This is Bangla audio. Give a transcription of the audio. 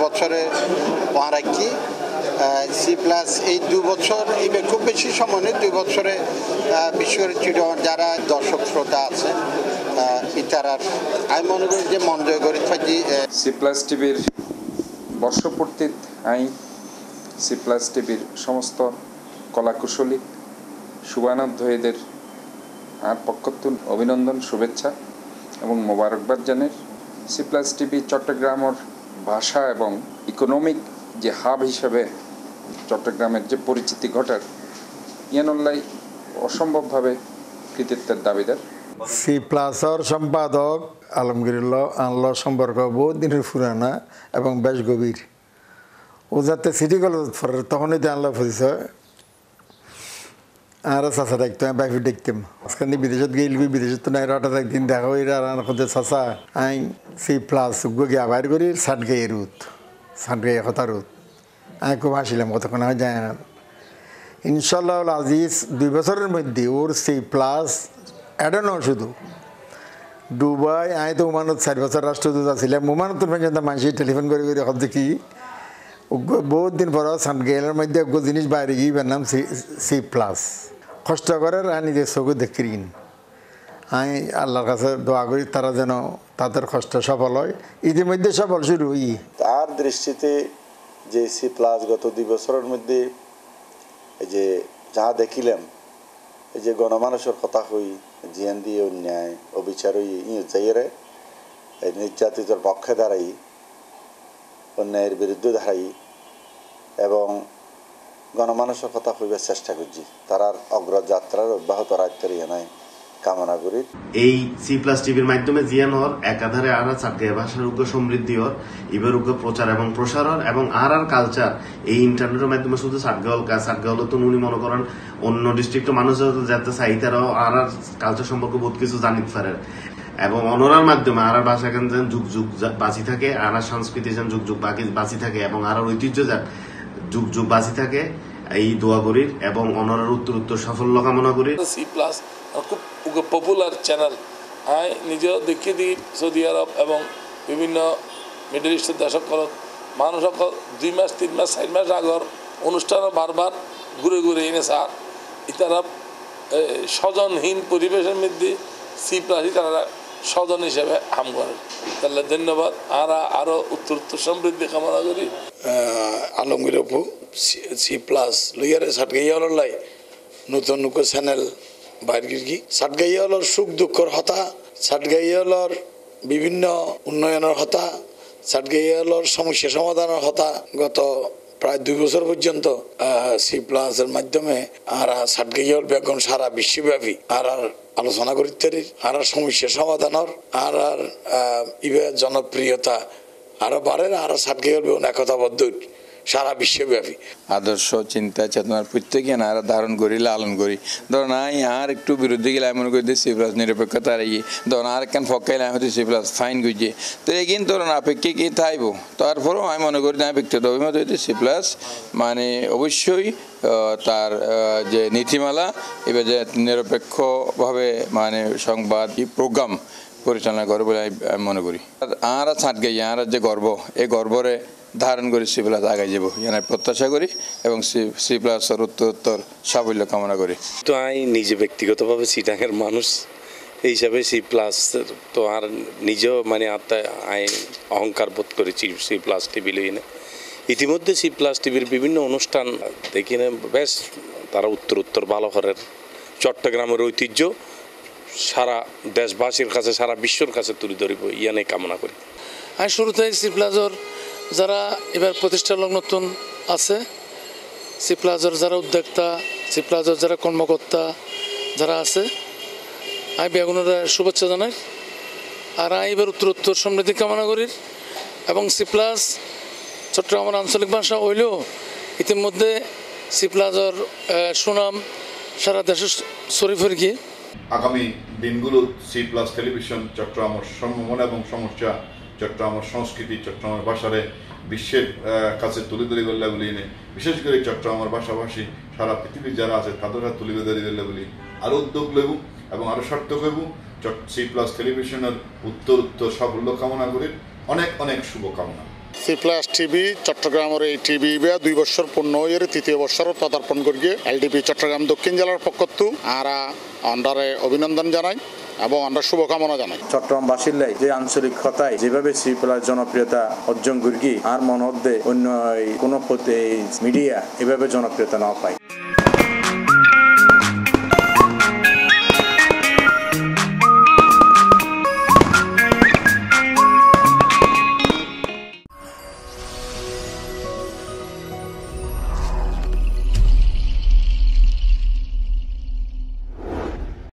বছরে রাখি সি প্লাস এই 2 বছর এবার খুব বেশি সময় নেই 2 বছরে বিশেষ করে চিটগাঁও যারা দর্শক শ্রোতা আছে ইতারার আমি মনে করি যে মন জয় করি থাকি সি প্লাস টিভির বর্ষপূর্তিত আই সি প্লাস টিভির সমস্ত কলাকুশলী শুভানুধ্যায়ীদের আর পক্ষতুন অভিনন্দন শুভেচ্ছা এবং মোবারকবাদ জানাই সি প্লাস টিভি চট্টগ্রামের ভাষা এবং ইকোনমিক যে হাব হিসাবে চট্টগ্রামের যে পরিচিতি ঘটার ইয়ানল্লাই অসম্ভবভাবে কৃতিত্বের দাবিদার সি প্লাসর সম্পাদক আলমগীরুল্লাহ আনল সম্পর্ক বহুত দিনের পুরানা এবং বেশ গভীর ও যাতে সিটি কলেজ পড়ে তখনই তো আনলো পরিচয় আর চাষা দেখতাম বাইফি দেখতাম আজকাল বিদেশত গেলবি বিদেশত তো নাই হঠাৎ একদিন দেখা হই আর কথা চাষা আই সি প্লাস গিয়ে আবার করি ষাট গাইয়ের রুত ষাট গাইয়ে কথা রুত আমি খুব হাসিলাম কতক্ষণ আমি যাই না ইনশাল্লাহ আজিজ 2 বছরের মধ্যে ওর সি প্লাস এডানো শুধু দুবাই আমি তো ওমানত 4 বছর রাষ্ট্রদূত আসছিলাম ওমানত পর্যন্ত মানুষ টেলিফোন করে করে হব দেখি বহুত দিন পর সান গেলের মধ্যে জিনিস বাইরে গিয়ে নাম সি প্লাস কষ্ট করার আর নিজের চোখে দেখি আমি আল্লাহর কাছে দোয়া করি তারা যেন তাদের কষ্ট সফল হয় ইতিমধ্যে সফল শুরু হই তার দৃষ্টিতে যে সি প্লাস গত 2 বছরের মধ্যে এই যে যা দেখিলাম এই যে গণমানুষের কথা হই জিয়ান দিয়ে অন্যায় অবিচার হই যাইরে নির্যাতিতর পক্ষে দাঁড়াই অন্যায়ের বিরুদ্ধে দাঁড়াই এবং গণমানুষের কথা হইবার চেষ্টা করছি তারার অগ্রযাত্রার অব্যাহত রাখতে নাই কামনা করি এই সি প্লাস টিভির মাধ্যমে জিয়ানোর একাধারে আর চাটগাঁই ভাষার উগ্র সমৃদ্ধি ওর ইবের উগ্র প্রচার এবং প্রসারণ এবং আর কালচার এই ইন্টারনেটের মাধ্যমে শুধু চাটগাঁও তো উনি মনে করেন অন্য ডিস্ট্রিক্টের মানুষ যাতে চাইতারাও আর কালচার সম্পর্কে বহুত কিছু জানিতে পারে এবং অনরার মাধ্যমে আর ভাষা যেন যুগ যুগ বাঁচি থাকে আর সংস্কৃতি যেন যুগ যুগ বাঁচি থাকে এবং আর ঐতিহ্য যান যুগ যুগ বাঁচি থাকে এই দোয়া করি এবং অনরার উত্তর সাফল্য কামনা করি সি প্লাস খুব পপুলার চ্যানেল আমি নিজেও দেখি দিই সৌদি আরব এবং বিভিন্ন মিডল ইস্টের দেশসকলত মানুষ সকল 2 মাস 3 মাস 4 মাস আগর অনুষ্ঠানও বারবার ঘুরে ঘুরে এনে স্যার ইতারা স্বজনহীন পরিবেশের মধ্যে সি প্লাসই তারা স্বজন হিসেবে হাম করে তাহলে ধন্যবাদ আরও উত্তর সমৃদ্ধি কামনা করি আলমগীর অপু সি প্লাস লইয়ারে সাটগাইয়ালাই নতুন নতুন চ্যানেল বাইর কি সাটগাইয়ালর সুখ দুঃখর হতা সাটগাইয়ালর বিভিন্ন উন্নয়নের হতা সাটগাইয়ালর সমস্যা সমাধানের হতা গত প্রায় 2 বছর পর্যন্ত সি প্লাসের মাধ্যমে আর সাটগাইয়াল বেগম সারা বিশ্বব্যাপী আর আলোচনা করিতে আর সমস্যা সমাধানের আর ইবে জনপ্রিয়তা আরো বাড়ে আর সাটগাইয়াল বেগম একতাবদ্ধ সারা বিশ্বব্যাপী আদর্শ চিন্তা চেতনার প্রত্যেকে আর ধারণ করি লালন করি ধরুন আই আর একটু বিরুদ্ধে গেলে আমি মনে করি সি প্লাস নিরপেক্ষতা রাখি ধরুন আর কেন ফকাইলে আমি হয়তো সি প্লাস ফাইন করছি তো এই কিন্তু ধরুন আপেক্ষে কি থাইব তারপরেও আমি মনে করি আমি ব্যক্তিগত অভিমত হইতে সি প্লাস মানে অবশ্যই তার যে নীতিমালা এবার যে নিরপেক্ষভাবে মানে সংবাদ প্রোগ্রাম পরিচালনা করে বলে আমি মনে করি আর ছাটগাই আর যে গর্ব এই গর্বরে ধারণ করে সি প্লাস আগে যাব এখানে প্রত্যাশা করি এবং সি প্লাসের উত্তর সাফল্য কামনা করি তো আমি নিজে ব্যক্তিগতভাবে সিটাঙের মানুষ এই হিসাবে সি প্লাস তো আর নিজেও মানে আত্মায় আমি অহংকার বোধ করেছি সি প্লাস টিভি লইনে ইতিমধ্যে সি প্লাস টিভির বিভিন্ন অনুষ্ঠান দেখি বেশ তারা উত্তর ভালো করেন চট্টগ্রামের ঐতিহ্য সারা দেশবাসীর কাছে সারা বিশ্বর কাছে তুলে ধরিব ইয়ানে কামনা করি আমি শুরুতে সি প্লাজর যারা এবার প্রতিষ্ঠা নতুন আছে সি প্লাজর যারা উদ্যোক্তা সি প্লাজর যারা কর্মকর্তা যারা আছে আমি বেগুনের শুভেচ্ছা জানাই আর আমি এবার উত্তর সমৃদ্ধি কামনা করি এবং সি প্লাস চট্টগ্রামের আঞ্চলিক ভাষা হইলেও ইতিমধ্যে সি প্লাজর সুনাম সারা দেশে ছড়িয়ে ফিরে গিয়ে আগামী দিনগুলো সি প্লাস টেলিভিশন চট্টগ্রামের সম্ভাবনা এবং সমস্যা চট্টগ্রামের সংস্কৃতি চট্টগ্রামের ভাষারে বিশ্বের কাছে তুলে ধরে গেলে বলি বিশেষ করে চট্টগ্রামের ভাষাভাষী সারা পৃথিবীর যারা আছে তাদের তুলে ধরে গেলে বলি আরও উদ্যোগ লেব এবং আরও সার্থক হইব সি প্লাস টেলিভিশনের উত্তর সাফল্য কামনা করি অনেক অনেক শুভকামনা। সি প্লাস টিভি চট্টগ্রামের এই টিভি 2 বছর পূর্ণ হয়ে 3য় বছর পদার্পণ করিয়ে এলডিপি চট্টগ্রাম দক্ষিণ জেলার পক্ষতু আরা আন্ডারে অভিনন্দন জানাই এবং আমরা শুভকামনা জানাই। চট্টগ্রামবাসীর লাই যে আঞ্চলিকতায় যেভাবে সি প্লাস জনপ্রিয়তা অর্জন করি আর মনে হচ্ছে অন্য কোনো মিডিয়া এভাবে জনপ্রিয়তা না পায়।